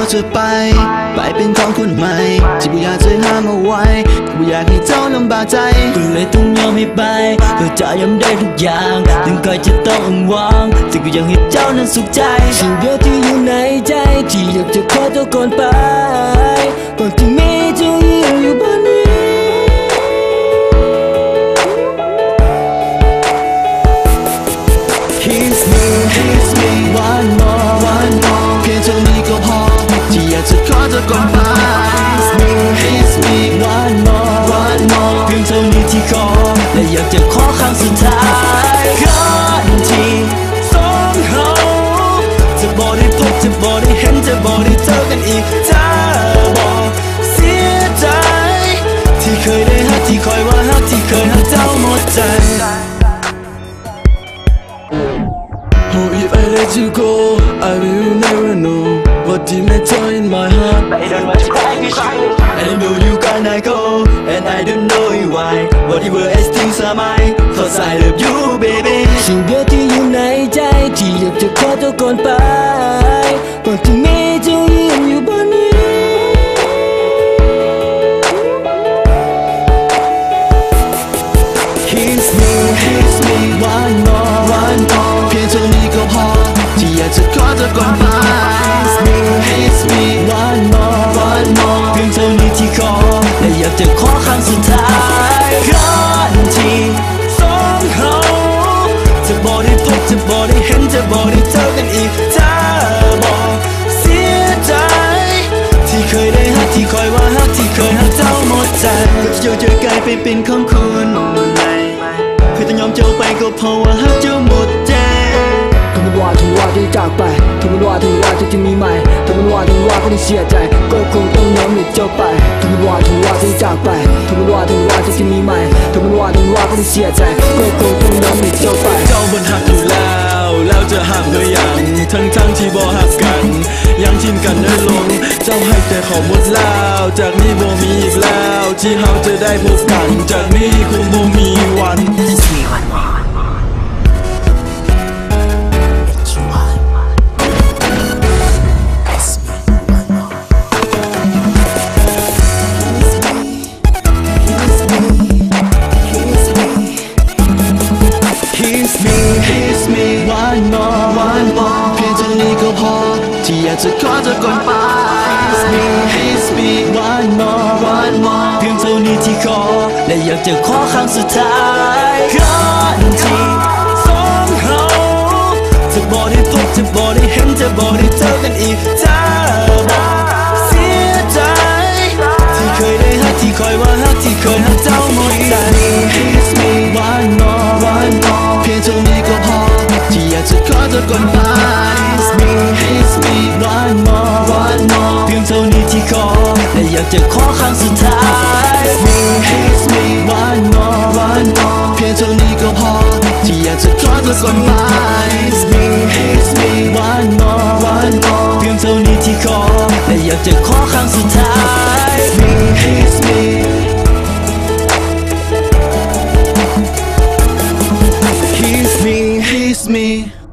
เธอไปเป็นของคนใหม่ที่ไม่อยากจะห้ามเอาไว้ไม่อยากให้เจ้าลำบากใจก็เลยต้องยอมให้ไปเพื่อจะยอมได้ทุกอย่างถึงใครจะต้องอ้างว้างแต่ก็ยังให้เจ้านั้นสุขใจสิ่งเดียวที่อยู่ในใจที่อยากจะขอเจ้าก่อนไปก่อนที่มีเจ้ายังอยู่บ้านนี้Kiss me one more เพียงเท่านี้ก็พอที่อยากจะขอเธอก่อนไป Kiss me one more เพียงเท่านี้ที่ขอและอยากจะขอครั้งสุดท้ายก่อนที่สองเราจะบอกได้พบจะบอกได้เห็นจะบอกได้เจอกันอีกถ้าบอกเสียใจที่เคยได้ฮักที่คอยว่าฮักที่เคยฮักเจ้าหมดใจ Oh, if I let you go, I will never know what you matter in my heart. But I don't want to cry, and I know you gonna go, and I don't know why. Whatever I still mine, cause I love you, baby. สิ่งเดียวที่อยู่ในใจที่อยากจะขอเจ้าก่อนไปก่อนที่มีเจ้ายังอยู่บ้านนี้Kiss me one more เพียงเท่านี้ก็พอที่อยากจะขอเธอก่อนไป Kiss me one more เพียงเท่านี้ที่ขอและอยากจะขอครั้งสุดท้ายก่อนที่สองเราจะบอกได้พบจะบอกได้เห็นจะบอกได้เจอกันอีกถ้าบอกเสียใจที่เคยได้ฮักที่คอยว่าฮักที่เคยฮักเจ้าหมดใจก็จะเจอกลายไปเป็นของคนใหม่เคยต้องยอมเจ้าไปก็เพราะว่าฮักเจ้าหมดใจถ้ามันว่าถึงว่าที่จากไปถ้ามันว่าถึงว่าจะมีใหม่ถ้ามันว่าถึงว่าก็ได้เสียใจก็คงต้องยอมหลีกเจ้าไปถ้ามันว่าถึงว่าที่จากไปถ้ามันว่าถึงว่าจะมีใหม่ถ้ามันว่าถึงว่าก็ได้เสียใจก็คงต้องยอมหลีกเจ้าไปเจ้าบนหักอยู่แล้วจะห้ามเธออย่างทั้งที่บ่หักกันยังทิ้งกันเดินลงเจ้าให้แต่ขอหมดแล้วจากนี้บ่มีอีกแล้วที่เฮาจะได้พบกันจากนี้คงบ่มีวันKiss me one more เพียงเท่านี้ก็พอที่อยากจะขอเธอก่อนไป Kiss me one more เพียงเท่านี้ที่ขอและอยากจะขอครั้งสุดท้ายก่อนที่สองเราจะบอกได้พบจะบอกได้เห็นจะบอกได้เจอกันอีกถ้าบอกเสียใจที่เคยได้ฮักที่คอยว่าฮักที่เคยฮักเจ้าหมดใจ Kiss me one more เพียงเท่านี้ก็พอที่อยากจะขอเธอก่อนไป Kiss me one more เพียงเท่านี้ที่ขอและอยากจะขอครั้งสุดท้าย Kiss me one more เพียงเท่านี้ก็พอที่อยากจะขอเธอก่อนไป Kiss me one more เพียงเท่านี้ที่ขอและอยากจะขอครั้งสุดท้าย Kiss me Kiss me